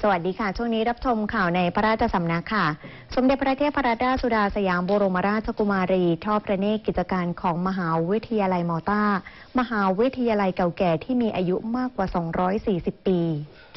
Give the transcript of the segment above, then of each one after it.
สวัสดีค่ะช่วงนี้รับชมข่าวในพระราชสำนักค่ะสมเด็จพระเทพรัตนราชสุดาสยามบรมราชกุมารีทอดพระเนตรกิจการของมหาวิทยาลัยมอต้ามหาวิทยาลัยเก่าแก่ที่มีอายุมากกว่า240 ปี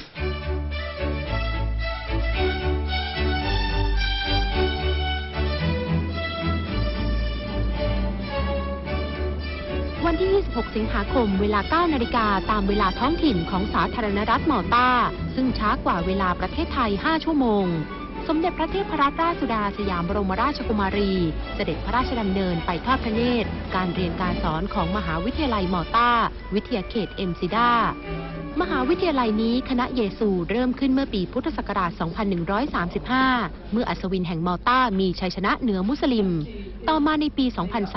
วันที่ 26 สิงหาคม เวลา 9 นาฬิกาตามเวลาท้องถิ่นของสาธารณรัฐมอต้าซึ่งช้ากว่าเวลาประเทศไทย 5 ชั่วโมงสมเด็จพระเทพรัตนราชสุดาสยามบรมราชกุมารีเสด็จพระราชดำเนินไปทอดพระเนตรการเรียนการสอนของมหาวิทยาลัยมอต้าวิทยาเขตเอ็มซิดามหาวิทยาลัยนี้คณะเยซูเริ่มขึ้นเมื่อปีพุทธศักราช 2135 เมื่ออัศวินแห่งมอต้ามีชัยชนะเหนือมุสลิมต่อมาในปี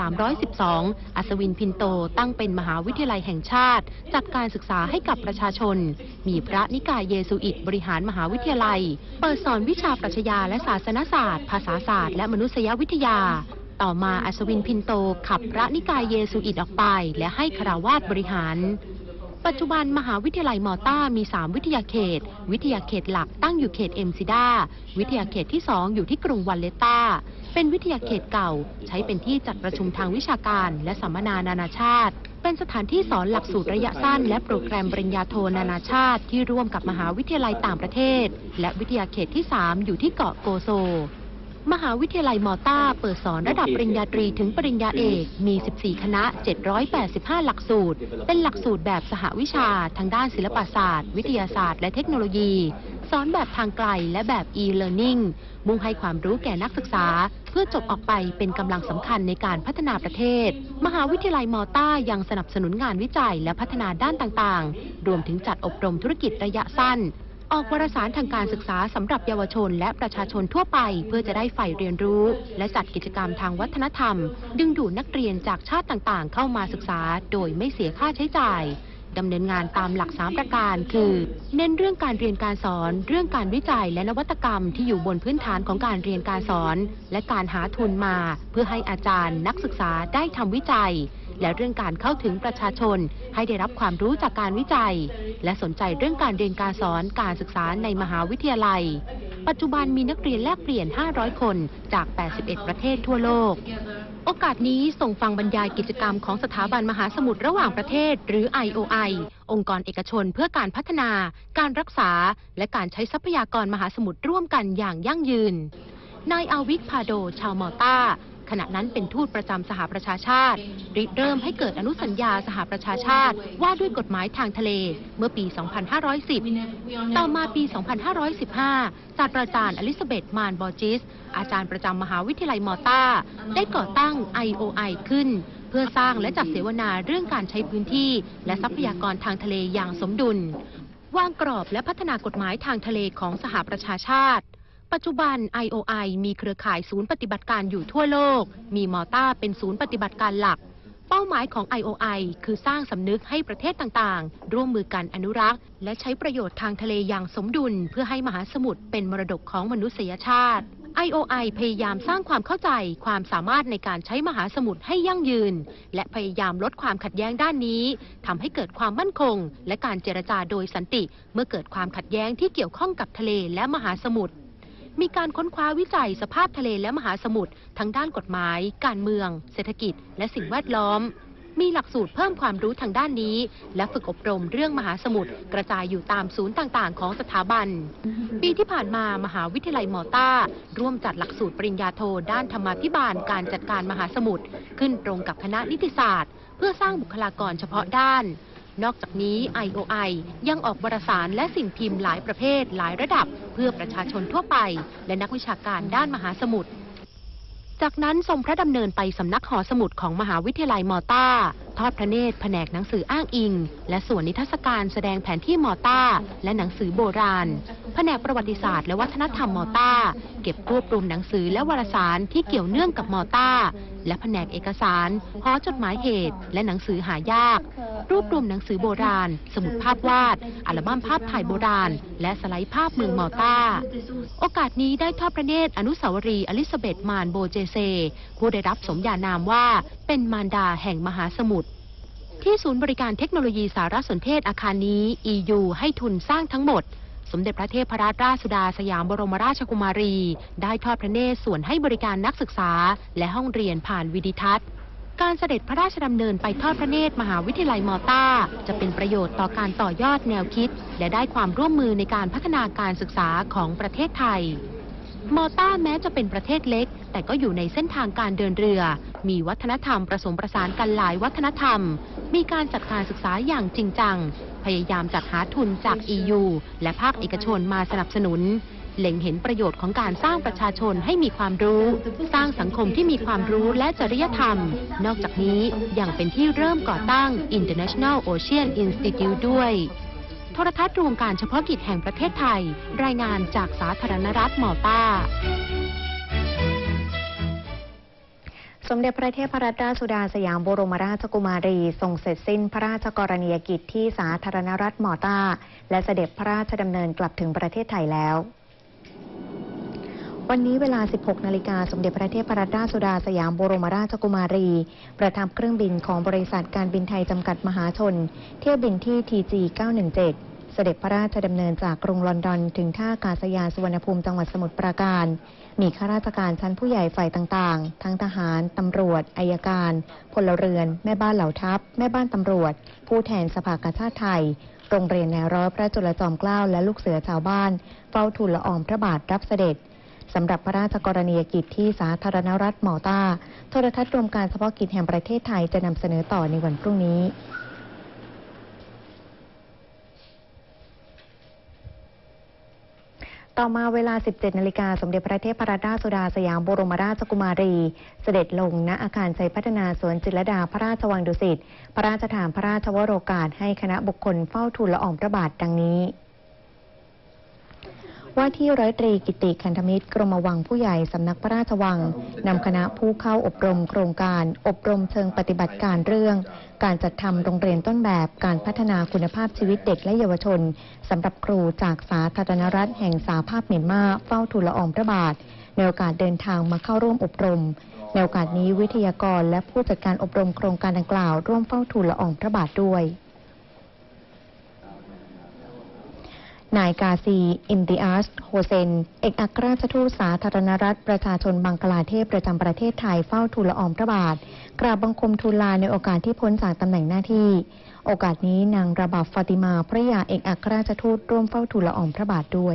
2312 อัศวินพินโตตั้งเป็นมหาวิทยาลัยแห่งชาติจัดการศึกษาให้กับประชาชนมีพระนิกายเยซูอิตบริหารมหาวิทยาลัยเปิดสอนวิชาปรัชญาและศาสนศาสตร์ภาษาศาสตร์และมนุษยวิทยาต่อมาอัศวินพินโตขับพระนิกายเยซูอิตออกไปและให้คฤหัสถ์บริหารปัจจุบันมหาวิทยาลัยมอต้ามี 3 วิทยาเขตวิทยาเขตหลักตั้งอยู่เขตเอ็มซิดาวิทยาเขตที่ 2 อยู่ที่กรุงวัลเลตตาเป็นวิทยาเขตเก่าใช้เป็นที่จัดประชุมทางวิชาการและสัมมนานานาชาติเป็นสถานที่สอนหลักสูตรระยะสั้นและโปรแกรมปริญญาโทนานาชาติที่ร่วมกับมหาวิทยาลัยต่างประเทศและวิทยาเขตที่ 3 อยู่ที่เกาะโกโซมหาวิทยาลัยมอต้าเปิดสอนระดับปริญญาตรีถึงปริญญาเอกมี 14 คณะ 785 หลักสูตรเป็นหลักสูตรแบบสหวิชาทางด้านศิลปศาสตร์วิทยาศาสตร์และเทคโนโลยีสอนแบบทางไกลและแบบ e-learning มุ่งให้ความรู้แก่นักศึกษาเพื่อจบออกไปเป็นกำลังสำคัญในการพัฒนาประเทศมหาวิทยาลัยมอต้ายังสนับสนุนงานวิจัยและพัฒนาด้านต่างๆรวมถึงจัดอบรมธุรกิจระยะสั้นออกวารสารทางการศึกษาสำหรับเยาวชนและประชาชนทั่วไปเพื่อจะได้ใฝ่เรียนรู้และจัดกิจกรรมทางวัฒนธรรมดึงดูดนักเรียนจากชาติต่างๆเข้ามาศึกษาโดยไม่เสียค่าใช้จ่ายดำเนินงานตามหลัก3ประการคือเน้นเรื่องการเรียนการสอนเรื่องการวิจัยและนวัตกรรมที่อยู่บนพื้นฐานของการเรียนการสอนและการหาทุนมาเพื่อให้อาจารย์นักศึกษาได้ทำวิจัยและเรื่องการเข้าถึงประชาชนให้ได้รับความรู้จากการวิจัยและสนใจเรื่องการเรียนการสอนการศึกษาในมหาวิทยาลัยปัจจุบันมีนักเรียนแลกเปลี่ยน500 คนจาก81 ประเทศทั่วโลกโอกาสนี้ส่งฟังบรรยายกิจกรรมของสถาบันมหาสมุทรระหว่างประเทศหรือ IOI องค์กรเอกชนเพื่อการพัฒนาการรักษาและการใช้ทรัพยากรมหาสมุทรร่วมกันอย่างยั่งยืนนายอาวิกพาโดชาวมอต้าขณะนั้นเป็นทูตประจำสหประชาชาติริเริ่มให้เกิดอนุสัญญาสหประชาชาติว่าด้วยกฎหมายทางทะเลเมื่อปี 2510 ต่อมาปี 2515 ศาสตราจารย์อลิซาเบธ มานบอร์จิสอาจารย์ประจำมหาวิทยาลัยมอต้าได้ก่อตั้ง IOI ขึ้นเพื่อสร้างและจัดเสวนาเรื่องการใช้พื้นที่และทรัพยากรทางทะเลอย่างสมดุลวางกรอบและพัฒนากฎหมายทางทะเลของสหประชาชาติปัจจุบัน IOI มีเครือข่ายศูนย์ปฏิบัติการอยู่ทั่วโลกมีมอต้าเป็นศูนย์ปฏิบัติการหลักเป้าหมายของ IOI คือสร้างสำนึกให้ประเทศต่างๆร่วมมือกันอนุรักษ์และใช้ประโยชน์ทางทะเลอย่างสมดุลเพื่อให้มหาสมุทรเป็นมรดกของมนุษยชาติ IOI พยายามสร้างความเข้าใจความสามารถในการใช้มหาสมุทรให้ยั่งยืนและพยายามลดความขัดแย้งด้านนี้ทำให้เกิดความมั่นคงและการเจรจาโดยสันติเมื่อเกิดความขัดแย้งที่เกี่ยวข้องกับทะเลและมหาสมุทรมีการค้นคว้าวิจัยสภาพทะเลและมหาสมุทรทั้งด้านกฎหมายการเมืองเศรษฐกิจและสิ่งแวดล้อมมีหลักสูตรเพิ่มความรู้ทางด้านนี้และฝึกอบรมเรื่องมหาสมุทรกระจายอยู่ตามศูนย์ต่างๆของสถาบันปีที่ผ่านมามหาวิทยาลัยมอต้าร่วมจัดหลักสูตรปริญญาโทด้านธรรมาภิบาลการจัดการมหาสมุทรขึ้นตรงกับคณะนิติศาสตร์เพื่อสร้างบุคลากรเฉพาะด้านนอกจากนี้ IOI ยังออกวารสารและสิ่งพิมพ์หลายประเภทหลายระดับเพื่อประชาชนทั่วไปและนักวิชาการด้านมหาสมุทรจากนั้นทรงพระดำเนินไปสำนักหอสมุดของมหาวิทยาลัยมอต้าทอดพระเนตรแผนกหนังสืออ้างอิงและส่วนนิทรรศการแสดงแผนที่มอต้าและหนังสือโบราณแผนกประวัติศาสตร์และวัฒนธรรมมอต้าเก็บรวบรวมหนังสือและวารสารที่เกี่ยวเนื่องกับมอต้าและแผนกเอกสารหอจดหมายเหตุและหนังสือหายากรวบรวมหนังสือโบราณสมุดภาพวาดอัลบั้มภาพถ่ายโบราณและสไลด์ภาพเมืองมอต้าโอกาสนี้ได้ทอดพระเนตรอนุสาวรีย์อลิซาเบธ มานโบเจเซผู้ได้รับสมญานามว่าเป็นมารดาแห่งมหาสมุทรที่ศูนย์บริการเทคโนโลยีสารสนเทศอาคารนี้ EU ให้ทุนสร้างทั้งหมดสมเด็จพระเทพรัตนราชสุดาสยามบรมราชกุมารีได้ทอดพระเนตรส่วนให้บริการนักศึกษาและห้องเรียนผ่านวิดีทัศน์การเสด็จพระราชดำเนินไปทอดพระเนตรมหาวิทยาลัยมอต้าจะเป็นประโยชน์ต่อการต่อยอดแนวคิดและได้ความร่วมมือในการพัฒนาการศึกษาของประเทศไทยมอต้าแม้จะเป็นประเทศเล็กแต่ก็อยู่ในเส้นทางการเดินเรือมีวัฒนธรรมผสมผสานกันหลายวัฒนธรรมมีการจัดการศึกษาอย่างจริงจังพยายามจัดหาทุนจาก EU และภาคเอกชนมาสนับสนุนเล็งเห็นประโยชน์ของการสร้างประชาชนให้มีความรู้สร้างสังคมที่มีความรู้และจริยธรรมนอกจากนี้ยังเป็นที่เริ่มก่อตั้ง International Ocean Institute ด้วยโทรทัศน์รวมการเฉพาะกิจแห่งประเทศไทยรายงานจากสาธารณรัฐมอลตาสมเด็จพระเทพรัตนราชสุดาสยามบรมราชกุมารีทรงเสร็จสิ้นพระราชกรณียกิจที่สาธารณรัฐมอลตาและเสด็จพระราชดำเนินกลับถึงประเทศไทยแล้ววันนี้เวลา 16 นาฬิกาสมเด็จพระเทพรัตนราชสุดาสยามบรมราชกุมารีประทับเครื่องบินของบริษัทการบินไทยจำกัดมหาชนเที่ยวบินที่ TG 917 เสด็จพระราชดำเนินจากกรุงลอนดอนถึงท่าอากาศยานสุวรรณภูมิจังหวัดสมุทรปราการมีข้าราชการชั้นผู้ใหญ่ฝ่ายต่างๆทั้งทหารตำรวจอัยการพลเรือนแม่บ้านเหล่าทัพแม่บ้านตำรวจผู้แทนสภากาชาดไทยโรงเรียนแนวร้อยพระจุลจอมเกล้าและลูกเสือชาวบ้านเฝ้าทูลละอองพระบาทรับเสด็จสำหรับพระราชกรณียกิจที่สาธารณรัฐมอลตาโทรทัศน์รวมการเฉพาะกิจแห่งประเทศไทยจะนำเสนอต่อในวันพรุ่งนี้ต่อมาเวลา 17 นาฬิกาสมเด็จพระเทพรัตนราชสุดาสยามบรมราชกุมารีเสด็จลงณอาคารชัยพัฒนาสวนจิตรลดาพระราชวังดุสิตพระราชทานพระราชวโรกาสให้คณะบุคคลเฝ้าทูลละอองพระบาทดังนี้ว่าที่ร้อยตรีกิติคันธมิตรกรมวังผู้ใหญ่สำนักพระราชวังนำคณะผู้เข้าอบรมโครงการอบรมเชิงปฏิบัติการเรื่องการจัดทำโรงเรียนต้นแบบการพัฒนาคุณภาพชีวิตเด็กและเยาวชนสำหรับครูจากสาธารณรัฐแห่งสหภาพเมียนมาเฝ้าทูลละอองพระบาทในโอกาสเดินทางมาเข้าร่วมอบรมในโอกาสนี้วิทยากรและผู้จัดการอบรมโครงการดังกล่าวร่วมเฝ้าทูลละอองพระบาทด้วยนายกาซีอิมติอาสโฮเซนเอกอัครราชทูตสาธารณรัฐประชาชนบังกลาเทศประจำประเทศไทยเฝ้าทูลละอองพระบาทกราบบังคมทูลลาในโอกาสที่พ้นจากตำแหน่งหน้าที่โอกาสนี้นางระบับฟาติมาพระยาเอกอัครราชทูตร่วมเฝ้าทูลละอองพระบาทด้วย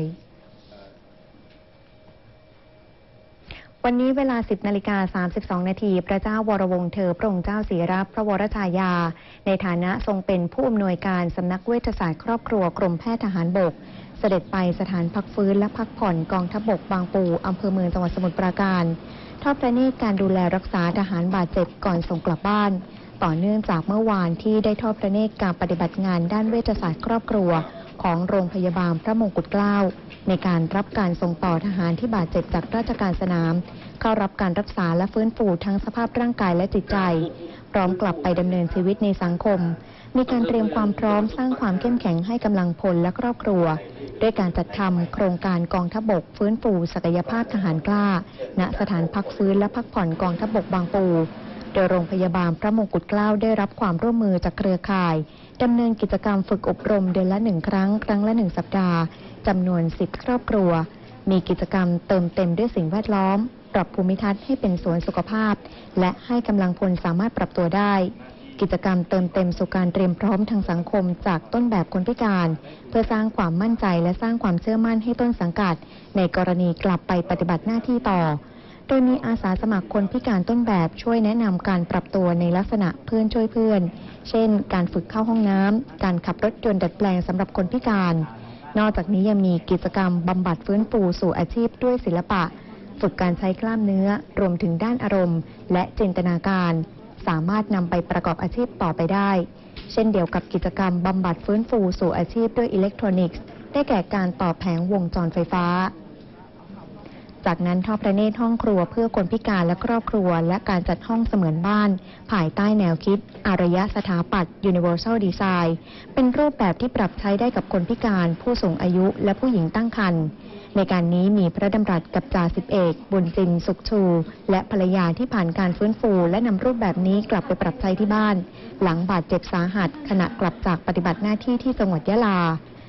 วันนี้เวลา 10 นาฬิกา 32 นาทีพระเจ้าวรวงศ์เธอพระองค์เจ้าศรีรับพระวรชายาในฐานะทรงเป็นผู้อำนวยการสำนักเวชศาสตร์ครอบครัวกรมแพทย์ทหารบกเสด็จไปสถานพักฟื้นและพักผ่อนกองทัพบกบางปูอำเภอเมืองจังหวัดสมุทรปราการทอดพระเนตรการดูแลรักษาทหารบาดเจ็บก่อนส่งกลับบ้านต่อเนื่องจากเมื่อวานที่ได้ทอดพระเนตรการปฏิบัติงานด้านเวชศาสตร์ครอบครัวของโรงพยาบาลพระมงกุฎเกล้าในการรับการส่งต่อทหารที่บาดเจ็บจากราชการสนามเข้ารับการรักษาและฟื้นฟูทั้งสภาพร่างกายและจิตใจพร้อมกลับไปดำเนินชีวิตในสังคมมีการเตรียมความพร้อมสร้างความเข้มแข็งให้กำลังพลและครอบครัวด้วยการจัดทำโครงการกองทัพบกฟื้นฟูศักยภาพทหารกล้าณสถานพักฟื้นและพักผ่อนกองทัพบกบางปูโดยโรงพยาบาลพระมงกุฎเกล้าได้รับความร่วมมือจากเครือข่ายดำเนินกิจกรรมฝึกอบรมเดือนละ1 ครั้งครั้งละ1 สัปดาห์จำนวน10 ครอบครัวมีกิจกรรมเติมเต็มด้วยสิ่งแวดล้อมปรับภูมิทัศน์ให้เป็นสวนสุขภาพและให้กำลังพลสามารถปรับตัวได้กิจกรรมเติมเต็มสู่การเตรียมพร้อมทางสังคมจากต้นแบบคนพิการเพื่อสร้างความมั่นใจและสร้างความเชื่อมั่นให้ต้นสังกัดในกรณีกลับไปปฏิบัติหน้าที่ต่อโดยมีอาสาสมัครคนพิการต้นแบบช่วยแนะนำการปรับตัวในลักษณะเพื่อนช่วยเพื่อนเช่นการฝึกเข้าห้องน้ำการขับรถยนต์ดัดแปลงสำหรับคนพิการนอกจากนี้ยังมีกิจกรรมบำบัดฟื้นฟูสู่อาชีพด้วยศิลปะฝึกการใช้กล้ามเนื้อรวมถึงด้านอารมณ์และจินตนาการสามารถนำไปประกอบอาชีพต่อไปได้เช่นเดียวกับกิจกรรมบำบัดฟื้นฟูสู่อาชีพด้วยอิเล็กทรอนิกส์ได้แก่การต่อแผงวงจรไฟฟ้าจากนั้นทอดพระเนตรห้องครัวเพื่อคนพิการและครอบครัวและการจัดห้องเสมือนบ้านภายใต้แนวคิดอารยสถาปัตย์ Universal Design เป็นรูปแบบที่ปรับใช้ได้กับคนพิการผู้สูงอายุและผู้หญิงตั้งครรภ์ในการนี้มีพระดำรัสกับจ่าสิบเอกบุญจินสุขชูและภรรยาที่ผ่านการฟื้นฟูและนำรูปแบบนี้กลับไปปรับใช้ที่บ้านหลังบาดเจ็บสาหัสขณะกลับจากปฏิบัติหน้าที่ที่จังหวัดยะลาต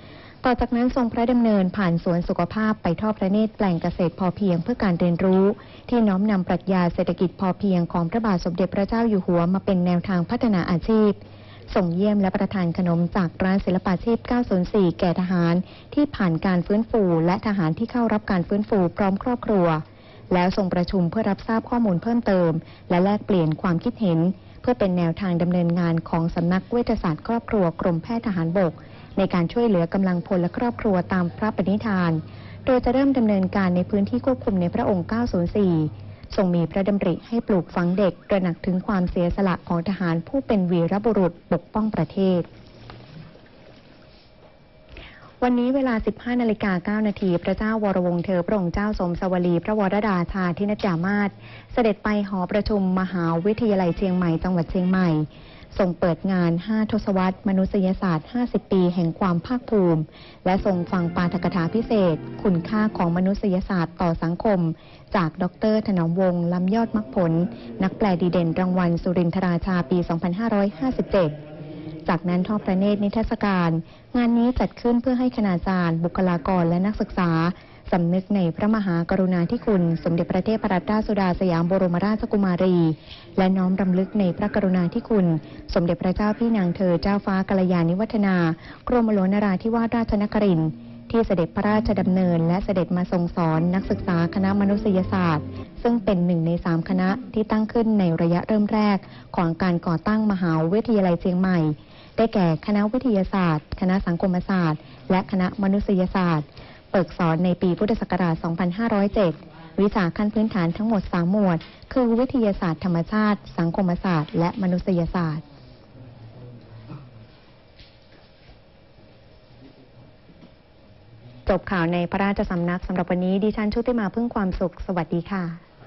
ต่อจากนั้นทรงพระดำเนินผ่านสวนสุขภาพไปทอดพระเนตรแปลงเกษตรพอเพียงเพื่อการเรียนรู้ที่น้อมนำปรัชญาเศรษฐกิจพอเพียงของพระบาทสมเด็จพระเจ้าอยู่หัวมาเป็นแนวทางพัฒนาอาชีพส่งเยี่ยมและประทานขนมจากร้านศิลปาชีพ 904 แก่ทหารที่ผ่านการฟื้นฟูและทหารที่เข้ารับการฟื้นฟูพร้อมครอบครัวแล้วทรงประชุมเพื่อรับทราบข้อมูลเพิ่มเติมและแลกเปลี่ยนความคิดเห็นเพื่อเป็นแนวทางดำเนินงานของสำนักเวชศาสตร์ครอบครัวกรมแพทย์ทหารบกในการช่วยเหลือกำลังพลและครอบครัวตามพระปณิธานโดยจะเริ่มดำเนินการในพื้นที่ควบคุมในพระองค์ 904 ทรงมีพระดำริให้ปลูกฝังเด็กตระหนักถึงความเสียสละของทหารผู้เป็นวีรบุรุษปกป้องประเทศวันนี้เวลา 15:09 น.พระเจ้าวรวงศ์เธอพระองค์เจ้าสมสวลีพระวรราชาธินจามาศเสด็จไปหอประชุมมหาวิทยาลัยเชียงใหม่จังหวัดเชียงใหม่ทรงเปิดงาน 5 ทศวรรษมนุษยศาสตร์ 50 ปีแห่งความภาคภูมิและทรงฟังปาฐกถาพิเศษคุณค่าของมนุษยศาสตร์ต่อสังคมจากดร.ถนอมวงศ์ล้ำยอดมรรคผลนักแปลดีเด่นรางวัลสุรินทราชาปี 2557 จากนั้นทอดพระเนตรนิทรรศการงานนี้จัดขึ้นเพื่อให้คณาจารย์บุคลากรและนักศึกษาสำนึกในพระมหากรุณาธิคุณสมเด็จพระเทพรัตนราชสุดาสยามบรมราชกุมารีและน้อมรำลึกในพระกรุณาธิคุณสมเด็จพระเจ้าพี่นางเธอเจ้าฟ้ากัลยาณิวัฒนากรมหลวงนราธิวาสราชนครินทร์ที่เสด็จพระราชดำเนินและเสด็จมาทรงสอนนักศึกษาคณะมนุษยศาสตร์ซึ่งเป็น1 ใน 3คณะที่ตั้งขึ้นในระยะเริ่มแรกของการก่อตั้งมหาวิทยาลัยเชียงใหม่ได้แก่คณะวิทยาศาสตร์คณะสังคมศาสตร์และคณะมนุษยศาสตร์เปิดสอนในปีพุทธศักราช 2507 วิชาขั้นพื้นฐานทั้งหมด 3 หมวดคือวิทยาศาสตร์ธรรมชาติสังคมศาสตร์และมนุษยศาสตร์จบข่าวในพระราชสำนักสำหรับวันนี้ดิฉันชุติมาพึ่งความสุขสวัสดีค่ะ